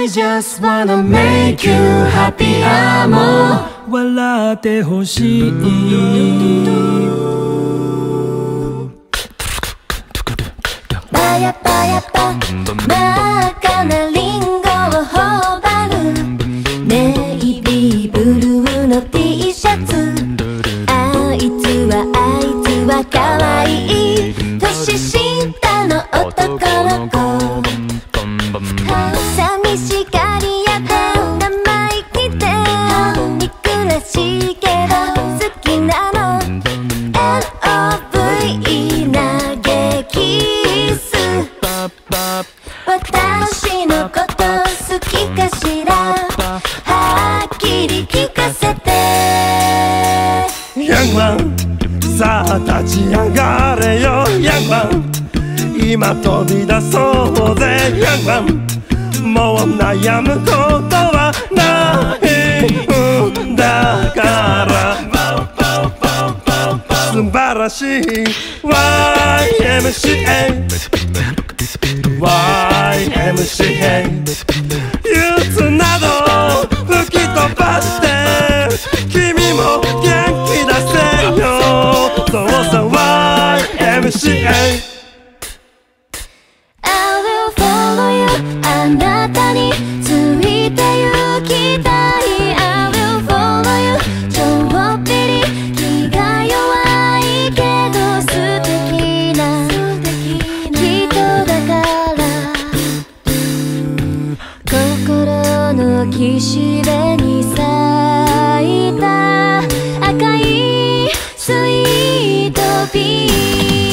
I just wanna make you happy ああもう笑ってほしいパヤパヤパ真っ赤なリンゴを頬張るネイビーブルーの T シャツあいつは可愛い年下の男の子寂しがり屋で生意気で憎らしいけど好きなの LOVE 投げキス私のこと好きかしらはっきり聞かせてヤンマンさあ立ち上がれよヤンマン今飛び出そうぜヤンマンもう悩むことはないんだから素晴らしい YMCA YMCA 憂鬱など吹き飛ばして君も元気出せよそうさ YMCA I will follow you あなたについて行きたい I will follow you ちょっぴり気が弱いけど素敵な人だから心の岸辺に咲いた赤いスイートピー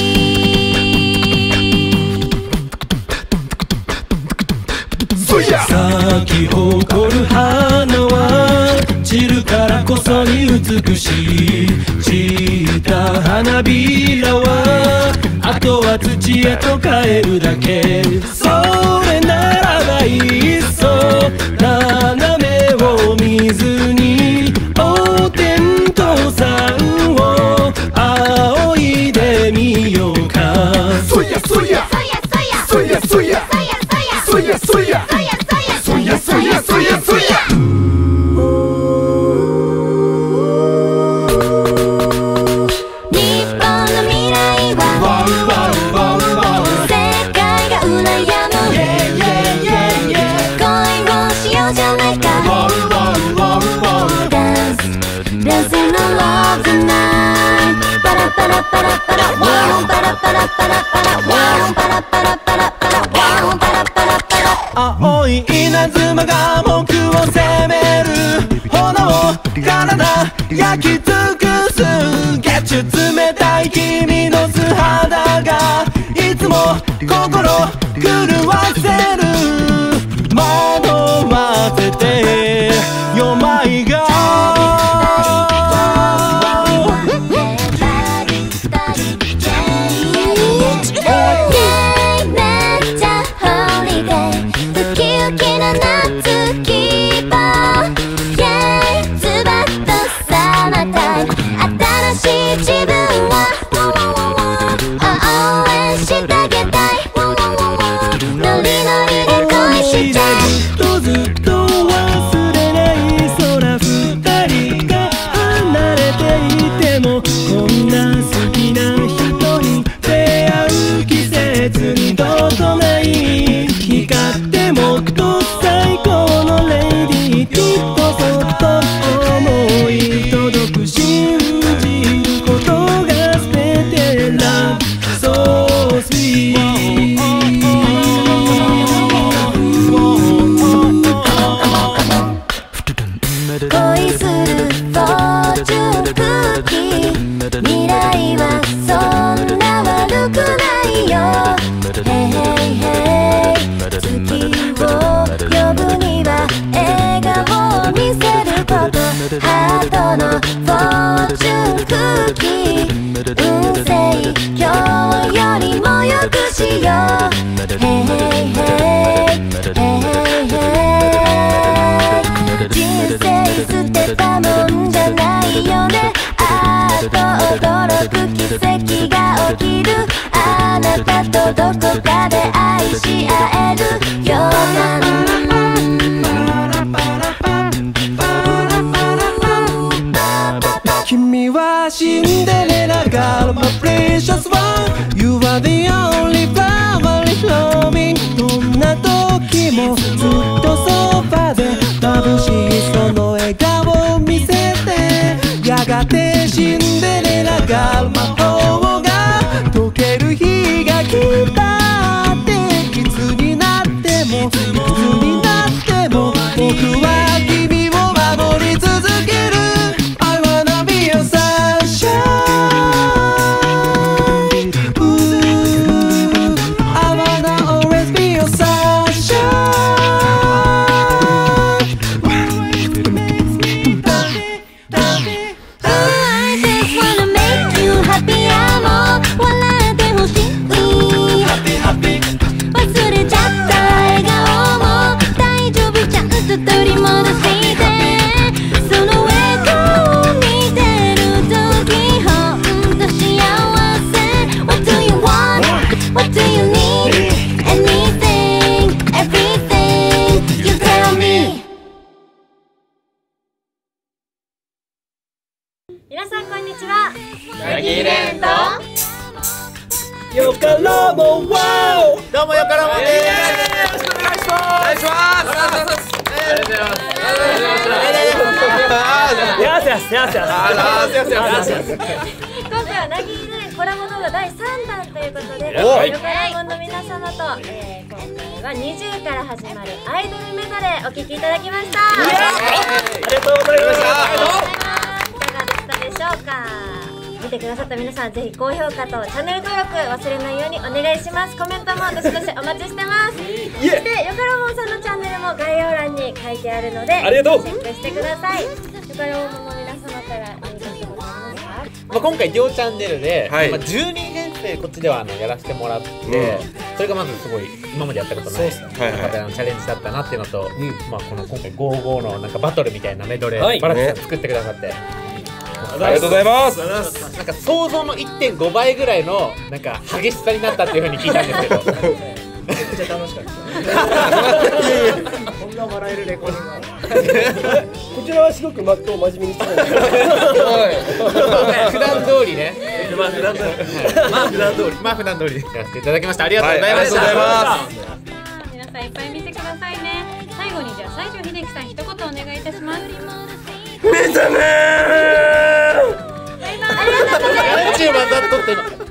咲き誇る花は散るからこそに美しい散った花びらはあとは土へと帰るだけそれならばいっそ斜めを見ずにお天道さんを仰いでみようかそやそやそやそやそやそやそやそやそやそや日本の未来は世界が羨む恋をしようじゃないか Dancing along the night パラパラパラパラワンパラパラパラパラワンパラパラパラパラワンパラパラパラ青い稲妻が僕を責める炎体焼き尽くす月中冷たい君の素肌がいつも心狂わせる惑わせてよまいが自分が応援してあげたいノリノリで恋しちゃうずっと忘れない空二人が離れていてもこんな好きな人に出会う季節にどこない光ってもっと最高のレディーきっとそっと思い届く信じることが全てラブ So sweet 恋するフォーチュンクッキー未来はそんな悪くないよ Hey hey hey 月を呼ぶには笑顔を見せることハートのフォーチュンクッキー運勢今日よりも良くしよう Hey hey hey Hey hey hey 人生捨てたもんじゃないよねあっと驚く奇跡が起きるあなたとどこかで愛し合える予感もずっとそばで眩しいその笑顔を見せて、やがてシンデレラが魔法が解ける日が来たって、いつになってもいつになっても僕は君を守り続ける。 I wanna be your sunshine. I wanna always be your sunshine. I just wanna make you happy. もう笑ってほしい。忘れちゃった笑顔も大丈夫、ちゃんと取り戻してその笑顔を見てるときほんと幸せ。 What do you want? What do you need? Anything, everything, you tell me. 皆さんこんにちは。 ヤギレンとよからもワオ。 どうもよからもです。よろしくお願いします。お願いします。 今回はなぎでコラボ動画第3弾ということで、 はいよからもの皆様と、今回は20から始まるアイドルメドレーお聴きいただきました。 ありがとうございました。 いかがでしたでしょうか。見てくださった皆さん、ぜひ高評価とチャンネル登録忘れないようにお願いします。コメントもどしどしお待ちしてます。そしてよからもんさんのチャンネルも概要欄に書いてあるので、 ありがとうチェックしてください。よからもんの皆様から何か一言ありますか。 今回両チャンネルで、 はい 10人編成こっちではやらせてもらって、それがまずすごい今までやったことないはいはいチャレンジだったなっていうのと、この今回55のなんかバトルみたいなメドレー、 はいバラッツさん作ってくださっあて、 りがとうございます。 なんか想像の 1.5 倍ぐらいのなんか激しさになったっていう風に聞いたんですけど。 めっちゃ楽しかった。こんな笑えるレコーディングある。こちらはすごくマットを真面目にしてるんですけど。 普段通りね。 まあ普段通り。 まあ普段通りやらせていただきました。ありがとうございました。 皆さんいっぱい見てくださいね。最後にじゃあ西城秀樹さん一言お願いいたします。 見てねー。 YouTube また撮って今。